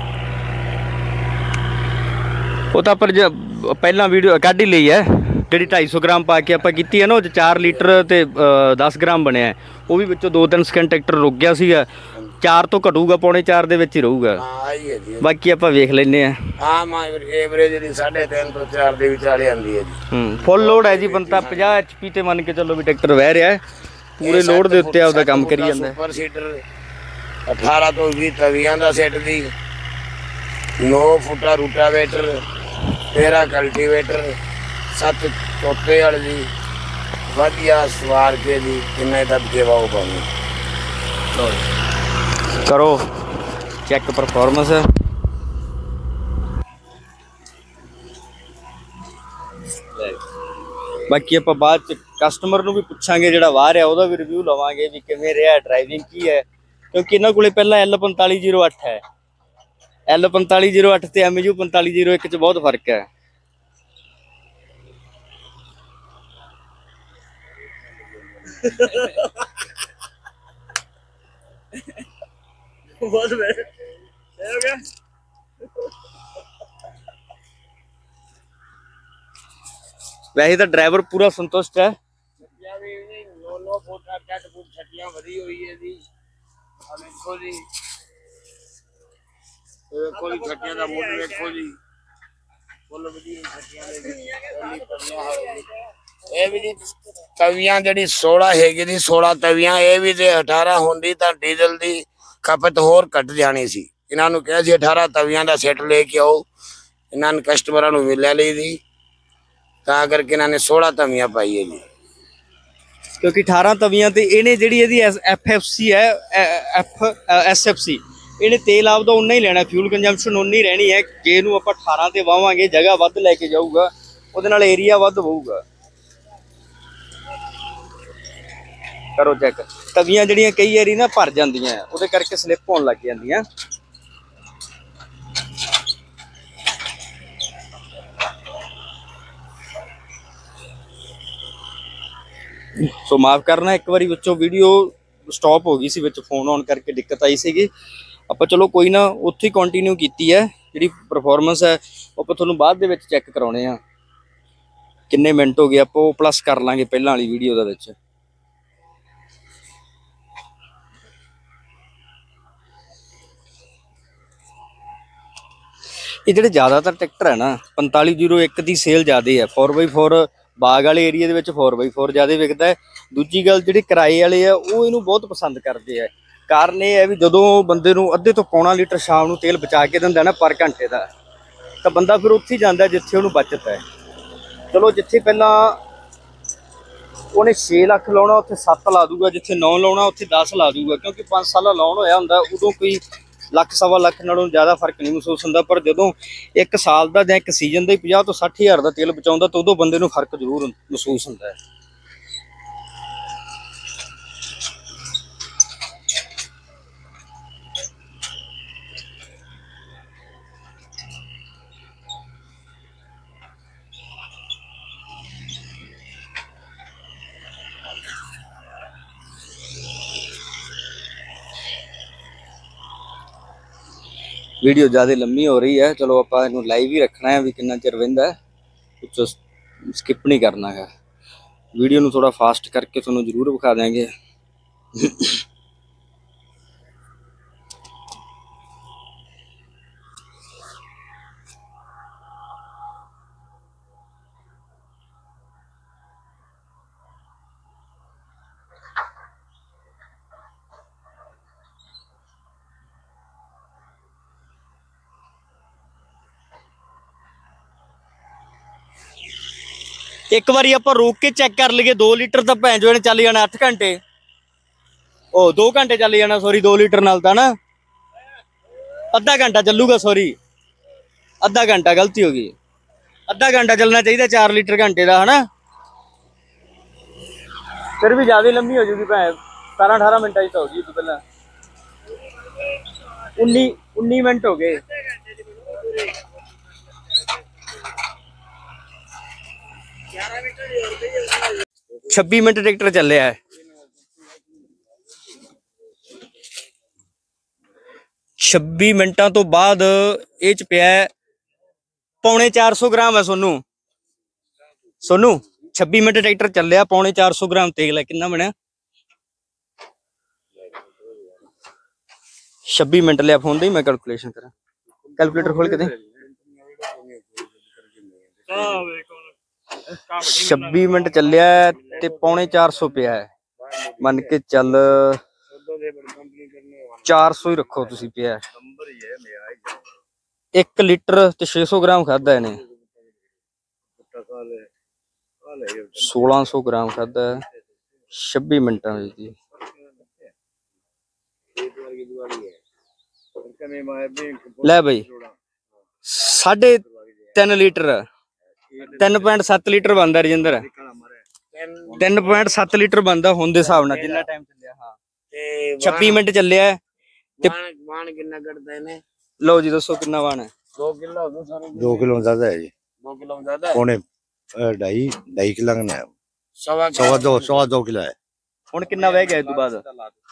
ਉਹ ਤਾਂ ਪਰ ਪਹਿਲਾਂ ਵੀਡੀਓ ਕੱਢ ਹੀ ਲਈ ਹੈ ਜਿਹੜੀ 250 ਗ੍ਰਾਮ ਪਾ ਕੇ ਆਪਾਂ ਕੀਤੀ ਹੈ ਨਾ। ਉਹ 'ਚ 4 ਲੀਟਰ ਤੇ 10 ਗ੍ਰਾਮ ਬਣਿਆ। ਉਹ ਵੀ ਵਿੱਚੋਂ 2-3 ਸਕਿੰਟ ਟਰੈਕਟਰ ਰੁਕ ਗਿਆ ਸੀਗਾ। 4 ਤੋਂ ਘਟੂਗਾ, ਪੌਣੇ 4 ਦੇ ਵਿੱਚ ਹੀ ਰਹੂਗਾ। ਬਾਕੀ ਆਪਾਂ ਵੇਖ ਲੈਂਦੇ ਆ। ਹਾਂ ਮਾ ਐਵਰੇਜ ਦੀ 3.5 ਤੋਂ 4 ਦੇ ਵਿਚਾਲੇ ਆਉਂਦੀ ਹੈ ਜੀ। ਫੁੱਲ ਲੋਡ ਹੈ ਜੀ ਬੰਦਾ 50 HP ਤੇ ਮੰਨ ਕੇ ਚੱਲੋ ਵੀ ਟਰੈਕਟਰ ਵਹਿ ਰਿਹਾ ਹੈ। ਪੂਰੇ ਲੋਡ ਦੇ ਉੱਤੇ ਆਪਦਾ ਕੰਮ ਕਰੀ ਜਾਂਦਾ। ਸੁਪਰ ਸੀਡਰ 18 ਤੋਂ 20 ਤਵੀਆਂ ਦਾ ਸੈੱਟ ਦੀ 9 ਫੁੱਟਾ ਰੂਟਾਵੇਟਰ 13 ਕਲਟੀਵੇਟਰ 7 ਟੋਟੇ ਵਾਲੀ ਦੀ ਵਧੀਆ ਸਵਾਰ ਕੇ ਜੀ। ਕਿੰਨੇ ਦਬਕੇ ਵਾਓ ਪਾਣੀ ਕਰੋ ਚੈੱਕ ਪਰਫਾਰਮੈਂਸ। ਬਾਕੀ ਆਪਾਂ ਬਾਅਦ ਚ ਕਸਟਮਰ ਨੂੰ ਵੀ ਪੁੱਛਾਂਗੇ ਜਿਹੜਾ ਬਾਹਰ ਆ ਉਹਦਾ ਵੀ ਰਿਵਿਊ ਲਵਾਂਗੇ ਵੀ ਕਿਵੇਂ ਰਿਹਾ ਡਰਾਈਵਿੰਗ ਕੀ ਹੈ। ਕਿਉਂਕਿ ਇਹਨਾਂ ਕੋਲੇ ਪਹਿਲਾਂ L4508 ਹੈ। L4508 ਤੇ MU 4501 ਚ ਬਹੁਤ ਫਰਕ ਹੈ। ਬਹੁਤ ਹੋ ਗਿਆ। ਵੈਸੇ ਤਾਂ ਡਰਾਈਵਰ ਪੂਰਾ ਸੰਤੁਸ਼ਟ ਹੈ। ਛੱਟੀਆਂ ਵਧੀ ਹੋਈ ਹੈ ਜੀ। ਆ ਵੇਖੋ ਜੀ ਵੇਖੋ ਜੀ ਛੱਟੀਆਂ ਦਾ ਮੁੱਲ ਵੇਖੋ ਜੀ। ਫੁੱਲ ਵਧੀ ਛੱਟੀਆਂ ਦੇ ਵਿੱਚ ਇਹ ਵੀ ਜੀ ਤਵੀਆਂ ਜਿਹੜੀ 16 ਹੈਗੀ ਦੀ 16 ਤਵੀਆਂ ਇਹ ਵੀ ਜੇ 18 ਹੁੰਦੀ ਤਾਂ ਡੀਜ਼ਲ ਦੀ ਖਪਤ ਹੋਰ ਘਟ ਜਾਣੀ ਸੀ। ਇਹਨਾਂ ਨੂੰ ਕਿਹਾ ਸੀ 18 ਤਵੀਆਂ ਦਾ ਸੈੱਟ ਲੈ ਕੇ ਆਓ। ਇਹਨਾਂ ਨੇ ਕਸਟਮਰਾਂ ਨੂੰ ਮਿਲਿਆ ਲਈ ਦੀ ਤਾਂ ਕਰਕੇ ਇਹਨਾਂ ਨੇ 16 ਤਵੀਆਂ ਪਾਈ ਹੈ ਜੀ। ਕਿਉਂਕਿ 18 ਤਵੀਆਂ ਤੇ ਇਹਨੇ ਜਿਹੜੀ ਇਹਦੀ FFC ਹੈ SFC ਇਹਨੇ ਤੇਲ ਆਪਦਾ ਉਨਾ ਹੀ ਲੈਣਾ। ਫਿਊਲ ਕੰਜੰਪਸ਼ਨ ਉਨੀ ਹੀ ਰਹਿਣੀ ਹੈ। ਜੇ ਇਹਨੂੰ ਆਪਾਂ 18 ਤੇ ਵਾਵਾਂਗੇ ਜਗ੍ਹਾ ਵੱਧ ਲੈ ਕੇ ਜਾਊਗਾ ਉਹਦੇ ਨਾਲ ਏਰੀਆ ਵੱਧ ਹੋਊਗਾ। ਕਰੋ ਚੈੱਕ। ਤਵੀਆਂ ਜਿਹੜੀਆਂ ਕਈ ਵਾਰੀ ਨਾ ਭਰ ਜਾਂਦੀਆਂ ਉਹਦੇ ਕਰਕੇ ਸਲਿੱਪ ਹੋਣ ਲੱਗ ਜਾਂਦੀਆਂ। ਸੋ ਮਾਫ ਕਰਨਾ ਇੱਕ ਵਾਰੀ ਵਿੱਚੋਂ ਵੀਡੀਓ ਸਟਾਪ ਹੋ ਗਈ ਸੀ। ਵਿੱਚ ਫੋਨ ਆਨ ਕਰਕੇ ਦਿੱਕਤ ਆਈ ਸੀਗੀ। ਆਪਾਂ ਚਲੋ ਕੋਈ ਨਾ ਉੱਥੇ ਹੀ ਕੰਟੀਨਿਊ ਕੀਤੀ ਹੈ। ਜਿਹੜੀ ਪਰਫਾਰਮੈਂਸ ਹੈ ਉਹ ਆਪਾਂ ਤੁਹਾਨੂੰ ਬਾਅਦ ਦੇ ਵਿੱਚ ਚੈੱਕ ਕਰਾਉਣੇ ਆ ਕਿੰਨੇ ਮਿੰਟ ਹੋ ਗਏ। ਆਪਾਂ ਉਹ ਪਲੱਸ ਕਰ ਲਾਂਗੇ ਪਹਿਲਾਂ ਵਾਲੀ ਵੀਡੀਓ ਦੇ ਵਿੱਚ। ਇਹ ਜਿਹੜੇ ਜ਼ਿਆਦਾਤਰ ਟਰੈਕਟਰ ਹੈ ਨਾ 4501 ਦੀ ਸੇਲ ਜ਼ਿਆਦਾ ਹੈ। 4x4 ਬਾਗ ਵਾਲੇ ਏਰੀਆ ਦੇ ਵਿੱਚ 4x4 ਜ਼ਿਆਦਾ ਵਿਕਦਾ ਹੈ। ਦੂਜੀ ਗੱਲ ਜਿਹੜੇ ਕਿਰਾਏ ਵਾਲੇ ਆ ਉਹ ਇਹਨੂੰ ਬਹੁਤ ਪਸੰਦ ਕਰਦੇ ਆ। ਕਾਰਨ ਇਹ ਹੈ ਵੀ ਜਦੋਂ ਬੰਦੇ ਨੂੰ ਅੱਧੇ ਤੋਂ ਪੌਣਾ ਲੀਟਰ ਸ਼ਾਮ ਨੂੰ ਤੇਲ ਬਚਾ ਕੇ ਦਿੰਦਾ ਨਾ ਪਰ ਘੰਟੇ ਦਾ ਤਾਂ ਬੰਦਾ ਫਿਰ ਉੱਥੇ ਹੀ ਜਾਂਦਾ ਜਿੱਥੇ ਉਹਨੂੰ ਬਚਤ ਹੈ। ਚਲੋ ਜਿੱਥੇ ਪਹਿਲਾਂ ਉਹਨੇ 6 ਲੱਖ ਲਾਉਣਾ ਉੱਥੇ 7 ਲਾ ਦੂਗਾ, ਜਿੱਥੇ 9 ਲਾਉਣਾ ਉੱਥੇ 10 ਲਾ ਦੂਗਾ। ਕਿਉਂਕਿ 5 ਸਾਲਾ ਲਾਉਣ ਹੋਇਆ ਹੁੰਦਾ ਉਦੋਂ ਕੋਈ ਲੱਖ ਸਵਾ ਲੱਖ ਨਾਲੋਂ ਜ਼ਿਆਦਾ ਫਰਕ ਨਹੀਂ ਮਹਿਸੂਸ ਹੁੰਦਾ। ਪਰ ਜਦੋਂ ਇੱਕ ਸਾਲ ਦਾ ਜਾਂ ਇੱਕ ਸੀਜ਼ਨ ਦਾ 50 ਤੋਂ 60 ਹਜ਼ਾਰ ਦਾ ਤੇਲ ਬਚਾਉਂਦਾ ਤਾਂ ਉਦੋਂ ਬੰਦੇ ਨੂੰ ਫਰਕ ਜ਼ਰੂਰ ਮਹਿਸੂਸ ਹੁੰਦਾ ਹੈ। ਵੀਡੀਓ ਜ਼ਿਆਦਾ ਲੰਮੀ ਹੋ ਰਹੀ ਹੈ। ਚਲੋ ਆਪਾਂ ਇਹਨੂੰ ਲਾਈਵ ਹੀ ਰੱਖਣਾ ਹੈ ਵੀ ਕਿੰਨਾ ਚਿਰ ਵਹਿੰਦਾ, ਕੁਛ ਸਕਿਪ ਨਹੀਂ ਕਰਨਾ ਹੈ। ਵੀਡੀਓ ਨੂੰ ਥੋੜਾ ਫਾਸਟ ਕਰਕੇ ਤੁਹਾਨੂੰ ਜ਼ਰੂਰ ਵਿਖਾ ਦਿਆਂਗੇ। ਇੱਕ ਵਾਰੀ ਆਪਾਂ ਰੋਕ ਕੇ ਚੈੱਕ ਕਰ ਲਈਏ। 2 ਲੀਟਰ ਤਾਂ ਭੈਣ ਜੋ ਇਹਨੇ ਚੱਲ ਜਾਣਾ 8 ਘੰਟੇ, ਉਹ 2 ਘੰਟੇ ਚੱਲ ਜਾਣਾ, ਸੌਰੀ 2 ਲੀਟਰ ਨਾਲ ਤਾਂ ਨਾ ਅੱਧਾ ਘੰਟਾ ਚੱਲੂਗਾ, ਸੌਰੀ ਅੱਧਾ ਘੰਟਾ, ਗਲਤੀ ਹੋ ਗਈ, ਅੱਧਾ ਘੰਟਾ ਚੱਲਣਾ ਚਾਹੀਦਾ 4 ਲੀਟਰ ਘੰਟੇ ਦਾ, ਹਨਾ। ਫਿਰ ਵੀ ਜ਼ਿਆਦਾ ਲੰਮੀ ਹੋ ਜੂਗੀ ਭੈਣ, 17-18 ਮਿੰਟਾਂ 'ਚ ਤਾਂ ਹੋ ਗਈ ਤੂੰ ਪਹਿਲਾਂ 19 ਮਿੰਟ ਹੋ ਗਏ। 26 ਮਿੰਟ ਟਰੈਕਟਰ ਚੱਲਿਆ ਹੈ। 26 ਮਿੰਟਾਂ ਤੋਂ ਬਾਅਦ ਇਹ ਚ ਪਿਆ ਪੌਣੇ 400 ਗ੍ਰਾਮ ਹੈ। ਸੋਨੂੰ 26 ਮਿੰਟ ਟਰੈਕਟਰ ਚੱਲਿਆ, ਪੌਣੇ 400 ਗ੍ਰਾਮ ਤੇਲ ਹੈ। ਕਿੰਨਾ ਬਣਿਆ? 26 ਮਿੰਟ ਲਿਆ ਫੋਨ ਦੇ, ਮੈਂ ਕੈਲਕੂਲੇਸ਼ਨ ਕਰਾਂ। ਕੈਲਕੂਲੇਟਰ ਖੋਲ ਕੇ ਦੇ। 26 ਮਿੰਟ ਚੱਲਿਆ ਤੇ ਪੌਣੇ 400 ਪਿਆ ਹੈ। ਮੰਨ ਕੇ ਚੱਲ 400 ਹੀ ਰੱਖੋ ਤੁਸੀਂ ਪਿਆ। 1 ਲੀਟਰ ਤੇ 600 ਗ੍ਰਾਮ ਖਾਦਾ ਇਹਨੇ, 1600 ਗ੍ਰਾਮ ਖਾਦਾ 26 ਮਿੰਟਾਂ ਵਿੱਚ ਜੀ। ਲੈ ਬਈ 3.5 ਲੀਟਰ, 3.7 ਲੀਟਰ ਬਣਦਾ ਰਜਿੰਦਰ, 3.7 ਲੀਟਰ ਬਣਦਾ ਹੁਣ ਦੇ ਹਿਸਾਬ ਨਾਲ ਜਿੰਨਾ ਟਾਈਮ ਚੱਲਿਆ। ਹਾਂ 26 ਮਿੰਟ ਚੱਲਿਆ ਤੇ ਵਾਣ ਕਿੰਨਾ ਕੱਢਦਾ ਇਹਨੇ? ਲਓ ਜੀ ਦੱਸੋ ਕਿੰਨਾ ਵਾਣ ਹੈ? 2 ਕਿਲੋ 2 ਕਿਲੋ ਜ਼ਿਆਦਾ ਹੈ ਜੀ। 2 ਕਿਲੋ ਜ਼ਿਆਦਾ, ਪੌਣੇ 2.5 ਕਿਲੋ ਨੇ, ਸਵਾ 2 ਕਿਲੋ ਹੈ। ਹੁਣ ਕਿੰਨਾ ਵਹਿ ਗਿਆ ਇਸ ਤੋਂ ਬਾਅਦ?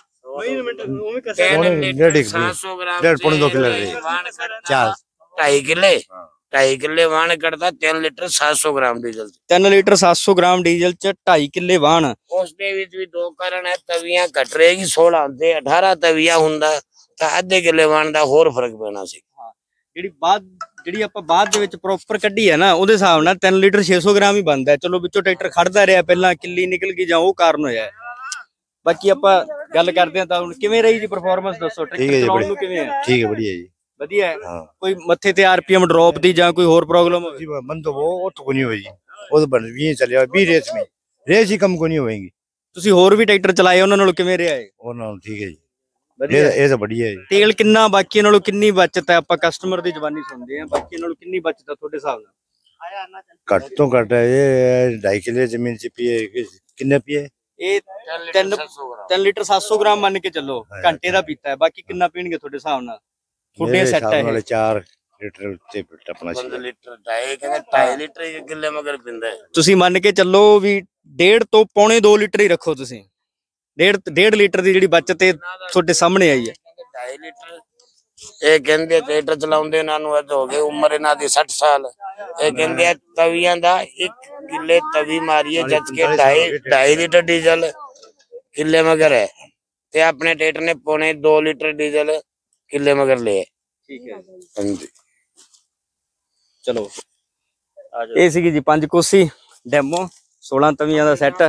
700 ਗ੍ਰਾਮ, 1.5 2 ਕਿਲੋ 2.5 ਕਿੱਲੇ, 2.5 ਕਿੱਲੇ ਵਾਣ ਕੱਢਦਾ 3 litre 700 gram diesel, 3 litre 700 gram diesel ਚ 2.5 ਕਿੱਲੇ ਵਾਣ। ਉਸ ਦੇ ਵਿੱਚ ਵੀ 2 ਕਾਰਨ ਹੈ। ਤਵੀਆਂ ਘਟ ਰਹੇਗੀ, 16 ਤੇ 18 ਤਵੀਆਂ ਹੁੰਦਾ ਤਾਂ ਅੱਧੇ ਕਿੱਲੇ ਵਾਣ ਦਾ ਹੋਰ ਫਰਕ ਪੈਣਾ ਸੀ। ਜਿਹੜੀ ਆਪਾਂ ਬਾਅਦ ਦੇ ਵਿੱਚ ਪ੍ਰੋਪਰ ਕੱਢੀ ਹੈ ਨਾ, ਉਹਦੇ ਹਿਸਾਬ ਨਾਲ 3 ਲੀਟਰ 600 ਗ੍ਰਾਮ ਹੀ ਬਣਦਾ। ਚਲੋ ਵਿੱਚੋਂ ਟਰੈਕਟਰ ਖੜਦਾ ਰਿਹਾ, ਪਹਿਲਾਂ ਕਿੱਲੀ ਨਿਕਲ ਗਈ ਜਾਂ ਉਹ ਕਾਰਨ ਹੋਇਆ। ਬਾਕੀ ਆਪਾਂ ਗੱਲ ਕਰਦੇ ਹਾਂ ਤਾਂ ਹੁਣ ਕਿਵੇਂ ਰਹੀ ਜੀ ਪਰਫਾਰਮੈਂਸ, ਦੱਸੋ ਟਰੈਕਟਰ ਚਲਾਉਣ ਨੂੰ ਕਿਵੇਂ ਹੈ? ठीक है, बढ़िया जी। ਵਧੀਆ ਹੈ। ਕੋਈ ਮੱਥੇ ਤੇ ਆਰਪੀਐਮ ਡ੍ਰੌਪ ਦੀ ਜਾਂ ਕੋਈ ਹੋਰ ਪ੍ਰੋਬਲਮ? मन तो वो तो नहीं हुई, वो तो बन भी चले भी रेस में, रेस ही कम को नहीं होएगी। ਤੁਸੀਂ ਹੋਰ ਵੀ ਟਰੈਕਟਰ ਚਲਾਏ, ਉਹਨਾਂ ਨਾਲੋਂ ਕਿਵੇਂ ਰਿਹਾ ਹੈ? और ना ठीक है जी, ਵਧੀਆ ये तो बढ़िया है जी। ਤੇਲ ਕਿੰਨਾ ਬਾਕੀ ਨਾਲੋਂ ਕਿੰਨੀ ਬਚਤ ਹੈ? ਆਪਾਂ ਕਸਟਮਰ ਦੀ ਜ਼ਬਾਨੀ ਸੁਣਦੇ ਆ, ਬਾਕੀ ਨਾਲੋਂ ਕਿੰਨੀ ਬਚਤ ਹੈ ਤੁਹਾਡੇ ਹਿਸਾਬ ਨਾਲ? घट तो घट है ये 2.5 किलो जमीन से पिए, किन्ने पिए? ਇਹ 3 ਲੀਟਰ 700 ਗ੍ਰਾਮ ਮੰਨ ਕੇ ਚੱਲੋ, ਘੰਟੇ ਦਾ ਪੀਤਾ ਹੈ। ਬਾਕੀ ਕਿੰਨਾ ਪੀਣਗੇ ਤੁਹਾਡੇ ਹਿਸਾਬ ਨਾਲ? ਤੁਹਾਡੇ ਸੈੱਟ ਹੈ 4 ਲੀਟਰ ਤੇ ਆਪਣਾ 15 ਲੀਟਰ 2.5 ਲੀਟਰ ਹੀ ਕਿੱਲੇ ਮਗਰ ਪਿੰਦਾ। ਤੁਸੀਂ ਮੰਨ ਕੇ ਚੱਲੋ ਵੀ 1.5 ਤੋਂ ਪੌਣੇ 2 ਲੀਟਰ ਹੀ ਰੱਖੋ ਤੁਸੀਂ। 1.5 ਲੀਟਰ ਦੀ ਜਿਹੜੀ ਬਚਤ ਹੈ ਤੁਹਾਡੇ ਸਾਹਮਣੇ ਆਈ ਹੈ। 2.5 ਲੀਟਰ ਇਹ ਕਹਿੰਦੇ ਟਰੈਕਟਰ ਚਲਾਉਂਦੇ ਇਹਨਾਂ ਨੂੰ ਅੱਜ ਹੋ ਗਏ, ਉਮਰ ਇਹਨਾਂ ਦੀ 60 ਸਾਲ। ਇਹ ਕਹਿੰਦੇ ਆ ਤਵੀਆਂ ਦਾ 1 ਕਿੱਲੇ ਤਵੀ ਮਾਰੀਏ ਜੱਜ ਕੇ 2.5 ਲੀਟਰ ਡੀਜ਼ਲ ਕਿੱਲੇ ਮਗਰ ਹੈ, ਤੇ ਆਪਣੇ ਟਰੈਕਟਰ ਨੇ ਪੌਣੇ 2 ਲੀਟਰ ਡੀਜ਼ਲ ਕਿੱਲੇ ਮਗਰ ਲਿਆ। ਠੀਕ ਹੈ, ਹਾਂਜੀ ਚਲੋ ਇਹ ਸੀਗੀ ਜੀ 5 ਕੋਸੀ ਡੈਮੋ 16 ਤਵੀਆਂ ਦਾ ਸੈੱਟ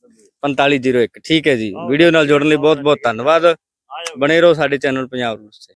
4501। ਠੀਕ ਹੈ ਜੀ, ਵੀਡੀਓ ਨਾਲ ਜੁੜਨ ਲਈ ਬਹੁਤ ਬਹੁਤ ਧੰਨਵਾਦ। ਬਣੇ ਰਹੋ ਸਾਡੇ ਚੈਨਲ ਪੰਜਾਬ ਰੂਟਸ ਤੇ।